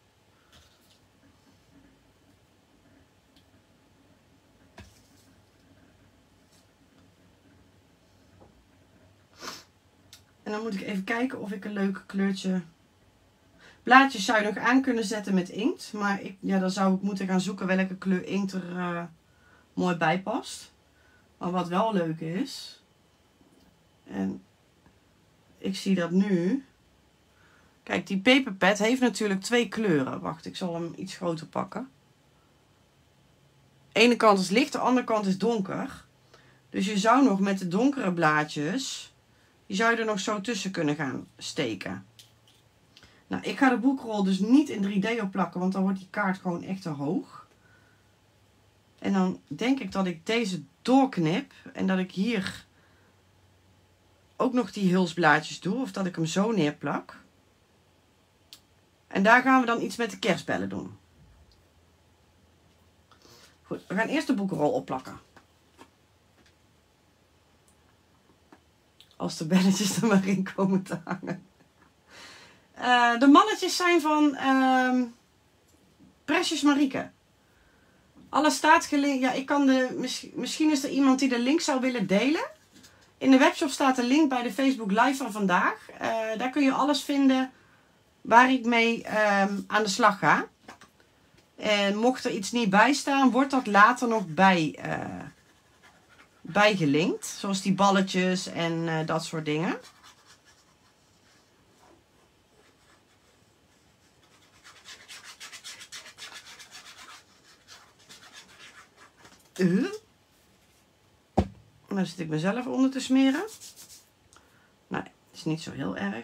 en dan moet ik even kijken of ik een leuk kleurtje. Blaadjes zou je nog aan kunnen zetten met inkt. Maar ik, ja, dan zou ik moeten gaan zoeken welke kleur inkt er uh, mooi bij past. Maar wat wel leuk is. En ik zie dat nu. Kijk, die paperpad heeft natuurlijk twee kleuren. Wacht, ik zal hem iets groter pakken. De ene kant is licht, de andere kant is donker. Dus je zou nog met de donkere blaadjes, die zou je er nog zo tussen kunnen gaan steken. Nou, ik ga de boekrol dus niet in drie D op plakken, want dan wordt die kaart gewoon echt te hoog. En dan denk ik dat ik deze doorknip en dat ik hier ook nog die hulsblaadjes doe, of dat ik hem zo neerplak. En daar gaan we dan iets met de kerstbellen doen. Goed, we gaan eerst de boekenrol opplakken. Als de belletjes er maar in komen te hangen. Uh, de mannetjes zijn van uh, Precious Marieke. Alles staat gelinkt. Ja, ik kan de, misschien is er iemand die de link zou willen delen. In de webshop staat een link bij de Facebook Live van vandaag. Uh, daar kun je alles vinden waar ik mee uh, aan de slag ga. En mocht er iets niet bij staan, wordt dat later nog bij, uh, bijgelinkt. Zoals die balletjes en uh, dat soort dingen. Uh. Dan zit ik mezelf onder te smeren. Nee, het is niet zo heel erg.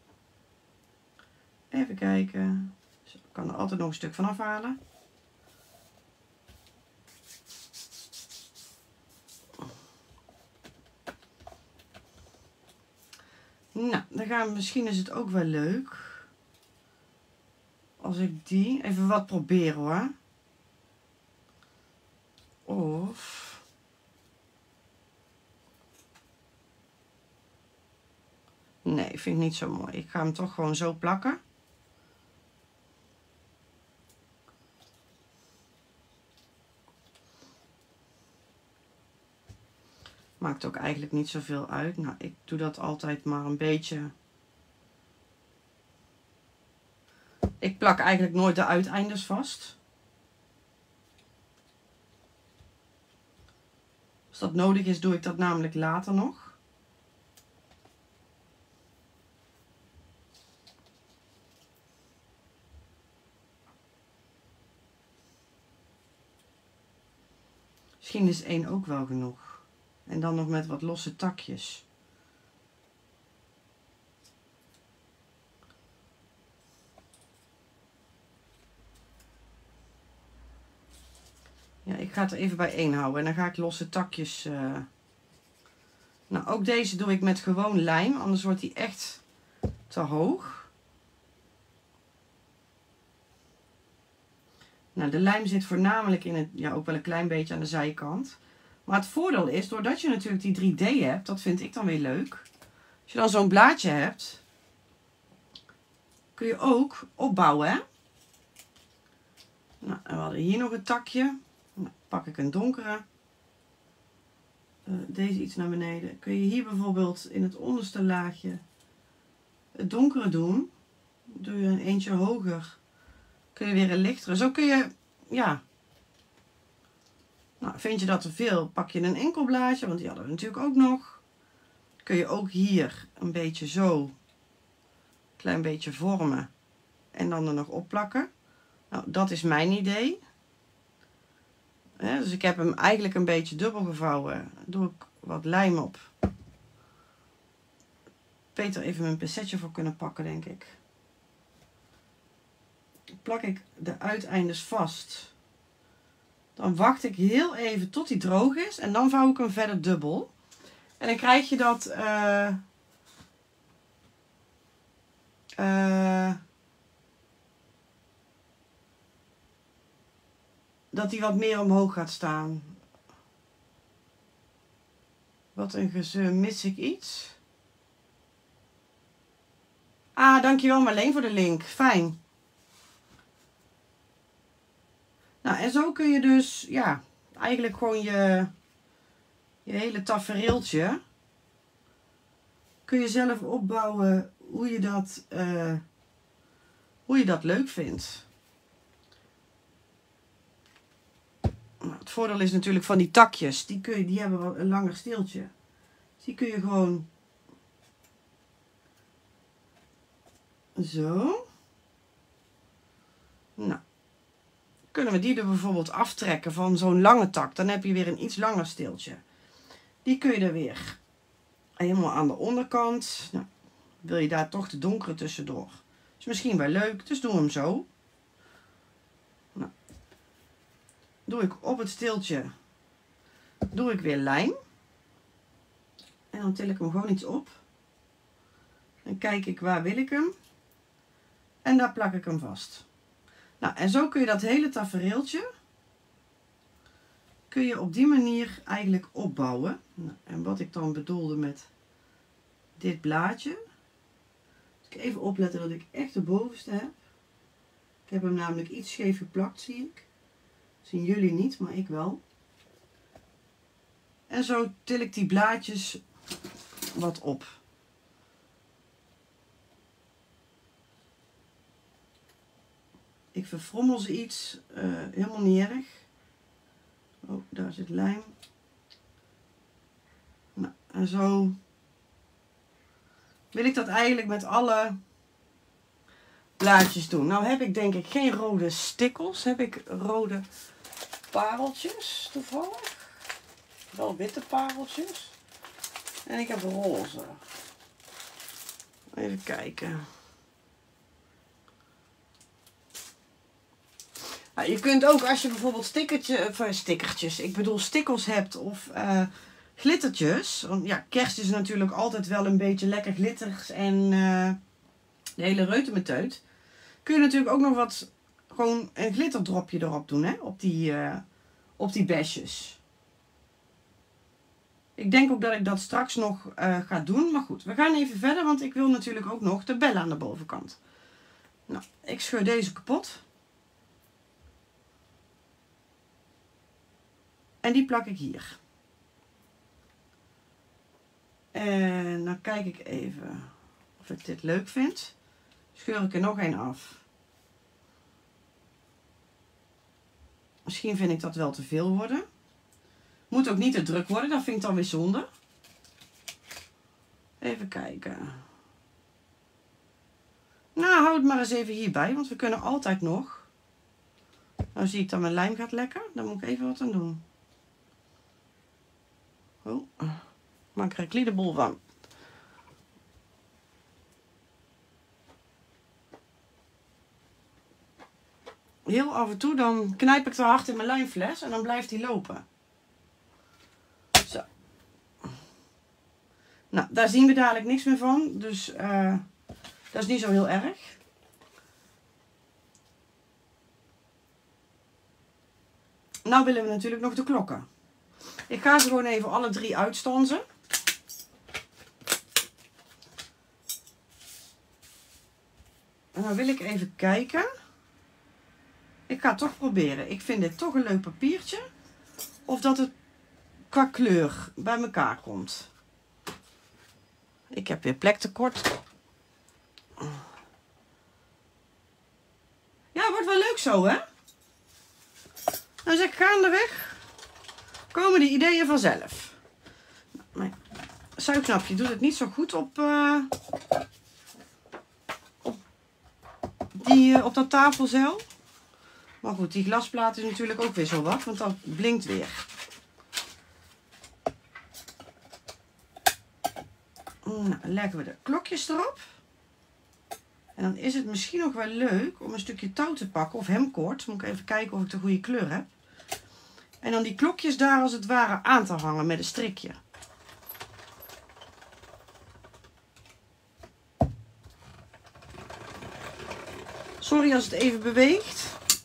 Even kijken. Ik kan er altijd nog een stuk van afhalen. Nou, dan gaan we, misschien is het ook wel leuk. Als ik die even wat probeer hoor. Of... Nee, vind ik niet zo mooi. Ik ga hem toch gewoon zo plakken. Maakt ook eigenlijk niet zoveel uit. Nou, ik doe dat altijd maar een beetje. Ik plak eigenlijk nooit de uiteindes vast. Als dat nodig is, doe ik dat namelijk later nog. Misschien is één ook wel genoeg. En dan nog met wat losse takjes. Ja, ik ga het er even bij één houden. En dan ga ik losse takjes... Uh... Nou, ook deze doe ik met gewoon lijm. Anders wordt die echt te hoog. Nou, de lijm zit voornamelijk in het... Ja, ook wel een klein beetje aan de zijkant. Maar het voordeel is, doordat je natuurlijk die drie D hebt... Dat vind ik dan weer leuk. Als je dan zo'n blaadje hebt... Kun je ook opbouwen, hè? Nou, en we hadden hier nog een takje. Nou, pak ik een donkere. Uh, deze iets naar beneden. Kun je hier bijvoorbeeld in het onderste laagje het donkere doen. Doe je een eentje hoger. Kun je weer een lichtere. Zo kun je, ja. Nou, vind je dat te veel, pak je een enkel blaadje. Want die hadden we natuurlijk ook nog. Kun je ook hier een beetje zo. Een klein beetje vormen. En dan er nog opplakken. Nou, dat is mijn idee. He, dus ik heb hem eigenlijk een beetje dubbel gevouwen. Doe ik wat lijm op. Beter even mijn pincetje voor kunnen pakken, denk ik. Plak ik de uiteindes vast. Dan wacht ik heel even tot hij droog is. En dan vouw ik hem verder dubbel. En dan krijg je dat... Uh, uh, dat hij wat meer omhoog gaat staan. Wat een gezeur, mis ik iets? Ah, dankjewel Marleen voor de link. Fijn. Nou, en zo kun je dus, ja, eigenlijk gewoon je, je hele tafereeltje kun je zelf opbouwen hoe je dat, uh, hoe je dat leuk vindt. Nou, het voordeel is natuurlijk van die takjes, die, kun je, die hebben wel een langer steeltje. Dus die kun je gewoon zo. Nou. Kunnen we die er bijvoorbeeld aftrekken van zo'n lange tak. Dan heb je weer een iets langer steeltje. Die kun je er weer helemaal aan de onderkant. Nou, wil je daar toch de donkere tussendoor. Is misschien wel leuk, dus doe hem zo. Nou, doe ik op het steeltje. Doe ik weer lijm. En dan til ik hem gewoon iets op. Dan kijk ik waar wil ik hem. En daar plak ik hem vast. Nou, en zo kun je dat hele tafereeltje kun je op die manier eigenlijk opbouwen. Nou, en wat ik dan bedoelde met dit blaadje. Dus ik even opletten dat ik echt de bovenste heb. Ik heb hem namelijk iets scheef geplakt, zie ik. Zien jullie niet, maar ik wel. En zo til ik die blaadjes wat op. Ik verfrommel ze iets, uh, helemaal niet erg. Oh, daar zit lijm. Nou, en zo wil ik dat eigenlijk met alle blaadjes doen. Nou heb ik denk ik geen rode stikkels. Heb ik rode pareltjes toevallig. Wel witte pareltjes. En ik heb roze. Even kijken. Nou, je kunt ook als je bijvoorbeeld stickertje, of, stickertjes, ik bedoel stikkels hebt of uh, glittertjes. Want ja, kerst is natuurlijk altijd wel een beetje lekker glitters en uh, de hele reutemeteut. Kun je natuurlijk ook nog wat, gewoon een glitterdropje erop doen, hè, op die, uh, op die besjes. Ik denk ook dat ik dat straks nog uh, ga doen. Maar goed, we gaan even verder, want ik wil natuurlijk ook nog de bellen aan de bovenkant. Nou, ik scheur deze kapot. En die plak ik hier. En dan kijk ik even of ik dit leuk vind. Scheur ik er nog een af. Misschien vind ik dat wel te veel worden. Moet ook niet te druk worden, dat vind ik dan weer zonde. Even kijken. Nou, houd het maar eens even hierbij, want we kunnen altijd nog. Nou zie ik dat mijn lijm gaat lekken, daar moet ik even wat aan doen. Oh, maak er een kleine bol van. Heel af en toe dan knijp ik te hard in mijn lijmfles en dan blijft die lopen. Zo. Nou, daar zien we dadelijk niks meer van, dus uh, dat is niet zo heel erg. Nou willen we natuurlijk nog de klokken. Ik ga ze gewoon even alle drie uitstanzen. En dan wil ik even kijken. Ik ga het toch proberen. Ik vind dit toch een leuk papiertje. Of dat het qua kleur bij elkaar komt. Ik heb weer plek tekort. Ja, wordt wel leuk zo, hè? Dan zeg ik gaandeweg. Komen die ideeën vanzelf. Mijn zuignapje doet het niet zo goed op, uh, op, die, uh, op dat tafelzeil. Maar goed, die glasplaat is natuurlijk ook weer zo wat, want dat blinkt weer. Nou, leggen we de klokjes erop. En dan is het misschien nog wel leuk om een stukje touw te pakken of hemkoord. Moet ik even kijken of ik de goede kleur heb. En dan die klokjes daar als het ware aan te hangen met een strikje. Sorry als het even beweegt.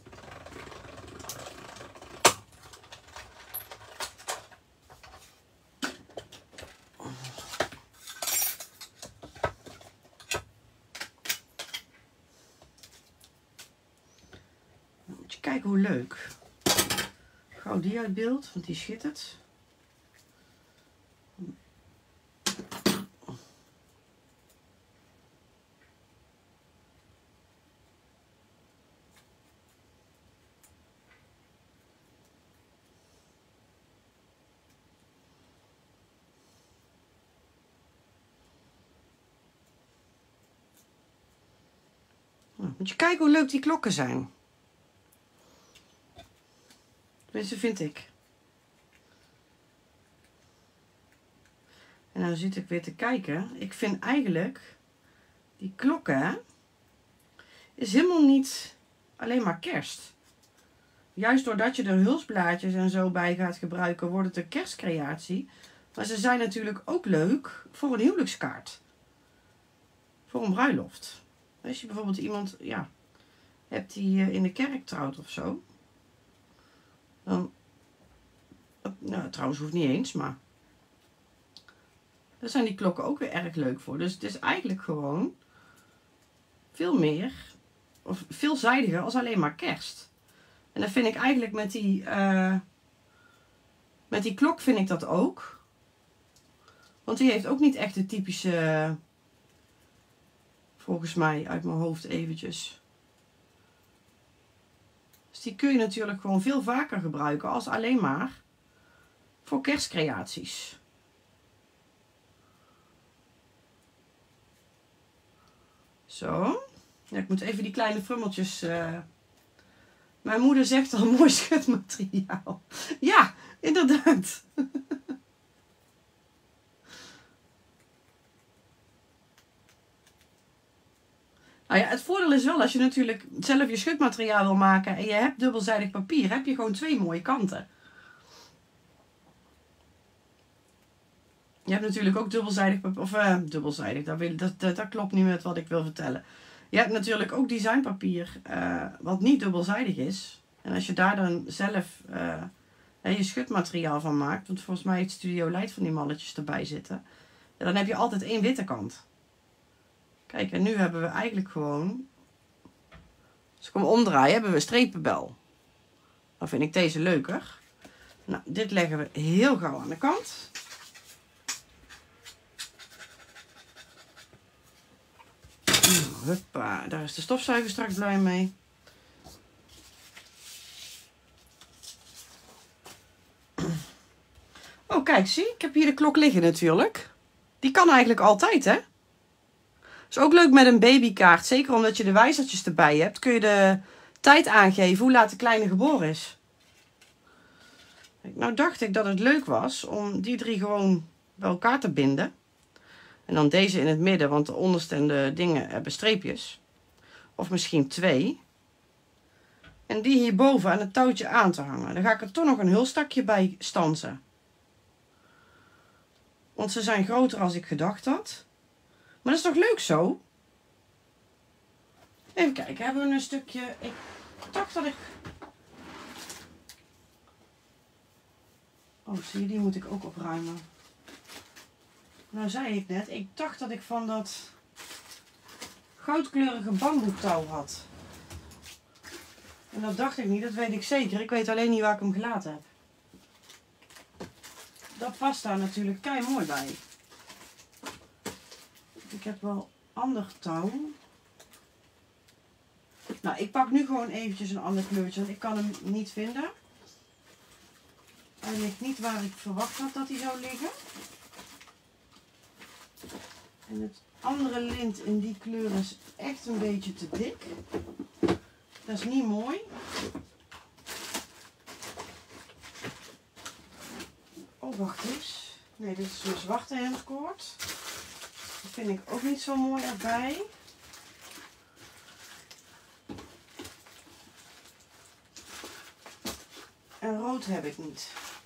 Dan moet je kijken hoe leuk. Gauw die uit beeld, want die schittert. Nou, moet je kijken hoe leuk die klokken zijn. Tenminste vind ik. En nou zit ik weer te kijken. Ik vind eigenlijk die klokken is helemaal niet alleen maar kerst. Juist doordat je er hulsblaadjes en zo bij gaat gebruiken, wordt het een kerstcreatie. Maar ze zijn natuurlijk ook leuk voor een huwelijkskaart. Voor een bruiloft. Als je bijvoorbeeld iemand, ja, hebt die uh, in de kerk trouwt of zo. Dan, nou trouwens hoeft niet eens, maar daar zijn die klokken ook weer erg leuk voor. Dus het is eigenlijk gewoon veel meer, of veelzijdiger als alleen maar kerst. En dat vind ik eigenlijk met die, uh, met die klok vind ik dat ook. Want die heeft ook niet echt de typische, volgens mij uit mijn hoofd eventjes. Dus die kun je natuurlijk gewoon veel vaker gebruiken als alleen maar voor kerstcreaties. Zo. Ja, ik moet even die kleine frummeltjes... Uh... Mijn moeder zegt al mooi schutmateriaal. Ja, inderdaad. Nou ja, het voordeel is wel, als je natuurlijk zelf je schutmateriaal wil maken en je hebt dubbelzijdig papier, heb je gewoon twee mooie kanten. Je hebt natuurlijk ook dubbelzijdig papier, of uh, dubbelzijdig, dat, wil, dat, dat, dat klopt niet met wat ik wil vertellen. Je hebt natuurlijk ook designpapier uh, wat niet dubbelzijdig is. En als je daar dan zelf uh, je schutmateriaal van maakt, want volgens mij heeft Studio Light van die malletjes erbij zitten, ja, dan heb je altijd één witte kant. Kijk, en nu hebben we eigenlijk gewoon, als ik hem omdraai, hebben we een strepenbel. Dan vind ik deze leuker. Nou, dit leggen we heel gauw aan de kant. Huppa, daar is de stofzuiger straks blij mee. Oh, kijk, zie, ik heb hier de klok liggen natuurlijk. Die kan eigenlijk altijd, hè? Is ook leuk met een babykaart. Zeker omdat je de wijzertjes erbij hebt. Kun je de tijd aangeven hoe laat de kleine geboren is. Nou dacht ik dat het leuk was om die drie gewoon bij elkaar te binden. En dan deze in het midden. Want de onderste en de dingen hebben streepjes. Of misschien twee. En die hierboven aan het touwtje aan te hangen. Dan ga ik er toch nog een hulstakje bij stansen. Want ze zijn groter als ik gedacht had. Maar dat is toch leuk zo? Even kijken, hebben we een stukje... Ik dacht dat ik... Oh, zie je, die moet ik ook opruimen. Nou zei ik net, ik dacht dat ik van dat goudkleurige bamboetouw had. En dat dacht ik niet, dat weet ik zeker. Ik weet alleen niet waar ik hem gelaten heb. Dat past daar natuurlijk kei mooi bij. Ik heb wel ander touw. Nou, ik pak nu gewoon eventjes een ander kleurtje, want ik kan hem niet vinden. Hij ligt niet waar ik verwacht had dat hij zou liggen. En het andere lint in die kleur is echt een beetje te dik. Dat is niet mooi. Oh, wacht eens. Nee, dit is een zwarte hemdkoord. Dat vind ik ook niet zo mooi erbij. En rood heb ik niet.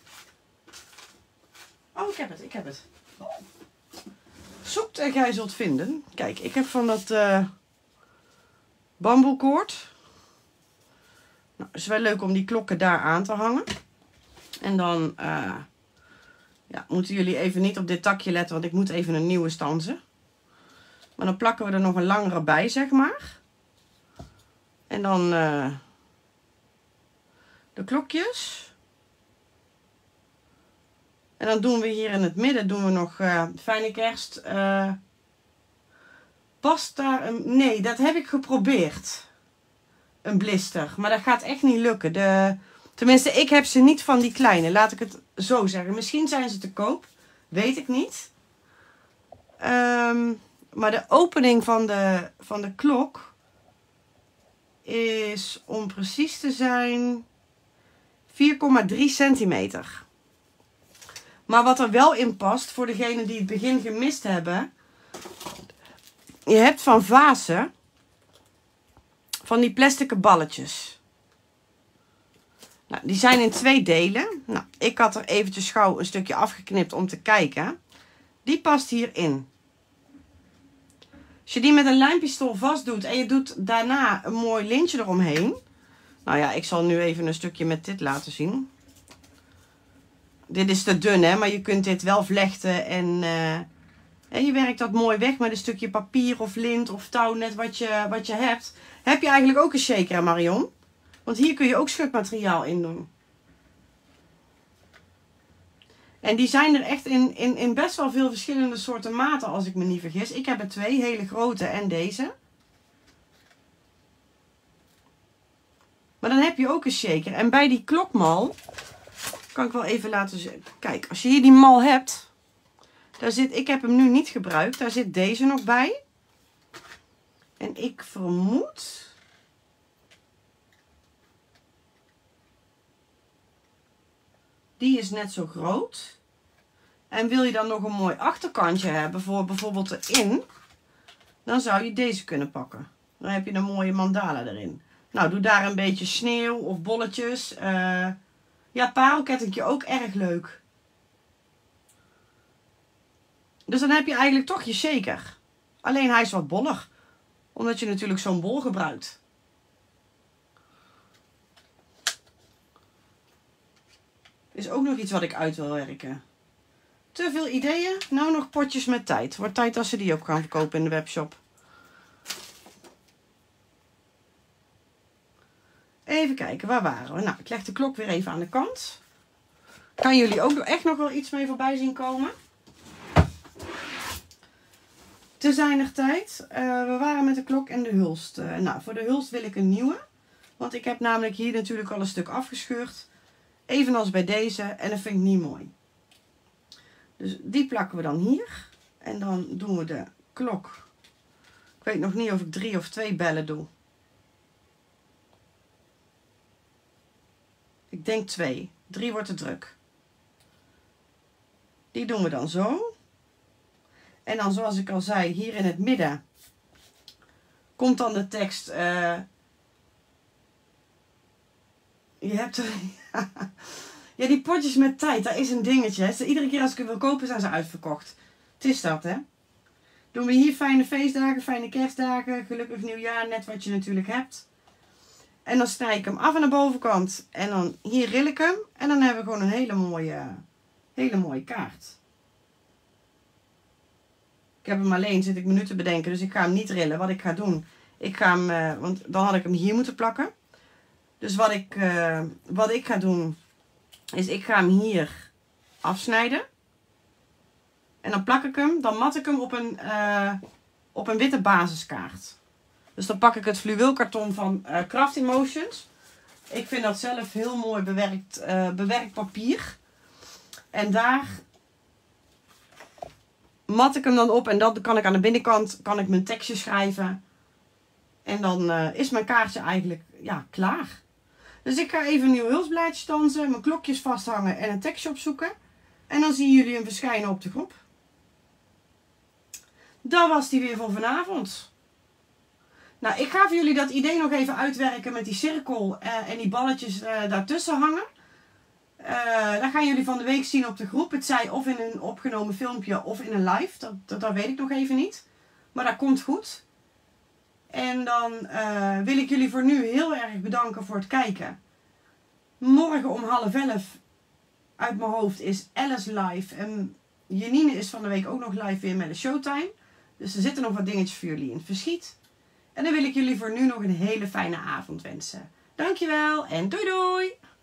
Oh, ik heb het, ik heb het. Oh. Zoekt en gij zult vinden. Kijk, ik heb van dat uh, bamboekoord. Nou, het is wel leuk om die klokken daar aan te hangen. En dan uh, ja, moeten jullie even niet op dit takje letten, want ik moet even een nieuwe stansen. Maar dan plakken we er nog een langere bij, zeg maar. En dan uh, de klokjes. En dan doen we hier in het midden doen we nog uh, fijne kerst. Uh, past daar een... Nee, dat heb ik geprobeerd. Een blister. Maar dat gaat echt niet lukken. De... Tenminste, ik heb ze niet van die kleine. Laat ik het zo zeggen. Misschien zijn ze te koop. Weet ik niet. Um, maar de opening van de, van de klok is, om precies te zijn, vier komma drie centimeter. Maar wat er wel in past, voor degenen die het begin gemist hebben. Je hebt van Vase van die plastic balletjes. Nou, die zijn in twee delen. Nou, ik had er eventjes gauw een stukje afgeknipt om te kijken. Die past hierin. Als je die met een lijmpistool vast doet en je doet daarna een mooi lintje eromheen. Nou ja, ik zal nu even een stukje met dit laten zien. Dit is te dun, hè, maar je kunt dit wel vlechten en, uh, en je werkt dat mooi weg met een stukje papier of lint of touw, net wat je, wat je hebt. Heb je eigenlijk ook een shaker, hè, Marion? Want hier kun je ook schutmateriaal in doen. En die zijn er echt in, in, in best wel veel verschillende soorten maten, als ik me niet vergis. Ik heb er twee, hele grote en deze. Maar dan heb je ook een shaker. En bij die klokmal, kan ik wel even laten zien. Kijk, als je hier die mal hebt, daar zit, ik heb hem nu niet gebruikt, daar zit deze nog bij. En ik vermoed... Die is net zo groot. En wil je dan nog een mooi achterkantje hebben voor bijvoorbeeld erin, dan zou je deze kunnen pakken. Dan heb je een mooie mandala erin. Nou, doe daar een beetje sneeuw of bolletjes. Uh, ja, parelkettingje ook erg leuk. Dus dan heb je eigenlijk toch je shaker. Alleen hij is wat bollig. Omdat je natuurlijk zo'n bol gebruikt. Is ook nog iets wat ik uit wil werken. Te veel ideeën? Nou, nog potjes met tijd. Wordt tijd als ze die ook gaan verkopen in de webshop. Even kijken, waar waren we? Nou, ik leg de klok weer even aan de kant. Kan jullie ook echt nog wel iets mee voorbij zien komen? Te zijner tijd. Uh, we waren met de klok en de hulst. Uh, nou, voor de hulst wil ik een nieuwe. Want ik heb namelijk hier natuurlijk al een stuk afgescheurd. Evenals bij deze. En dat vind ik niet mooi. Dus die plakken we dan hier. En dan doen we de klok. Ik weet nog niet of ik drie of twee bellen doe. Ik denk twee. Drie wordt te druk. Die doen we dan zo. En dan, zoals ik al zei, hier in het midden komt dan de tekst. Uh, je hebt er... Ja, die potjes met tijd, dat is een dingetje. Iedere keer als ik hem wil kopen, zijn ze uitverkocht. Het is dat, hè. Doen we hier fijne feestdagen, fijne kerstdagen, gelukkig nieuwjaar, net wat je natuurlijk hebt. En dan snij ik hem af aan de bovenkant. En dan hier ril ik hem. En dan hebben we gewoon een hele mooie, hele mooie kaart. Ik heb hem alleen, zit ik me nu te bedenken, dus ik ga hem niet rillen. Wat ik ga doen, ik ga hem, uh, want dan had ik hem hier moeten plakken. Dus wat ik, uh, wat ik ga doen, is ik ga hem hier afsnijden. En dan plak ik hem, dan mat ik hem op een, uh, op een witte basiskaart. Dus dan pak ik het fluweelkarton van uh, Craft Emotions. Ik vind dat zelf heel mooi bewerkt, uh, bewerkt papier. En daar mat ik hem dan op en dan kan ik aan de binnenkant kan ik mijn tekstje schrijven. En dan uh, is mijn kaartje eigenlijk ja, klaar. Dus ik ga even een nieuw hulsblaadje stansen, mijn klokjes vasthangen en een tekstje opzoeken. En dan zien jullie hem verschijnen op de groep. Dat was die weer voor vanavond. Nou, ik ga voor jullie dat idee nog even uitwerken met die cirkel uh, en die balletjes uh, daartussen hangen. Uh, dat gaan jullie van de week zien op de groep. Het zij of in een opgenomen filmpje of in een live. Dat, dat, dat weet ik nog even niet. Maar dat komt goed. En dan uh, wil ik jullie voor nu heel erg bedanken voor het kijken. Morgen om half elf uit mijn hoofd is Alice live. En Janine is van de week ook nog live weer met de Showtime. Dus er zitten nog wat dingetjes voor jullie in het verschiet. En dan wil ik jullie voor nu nog een hele fijne avond wensen. Dankjewel en doei doei!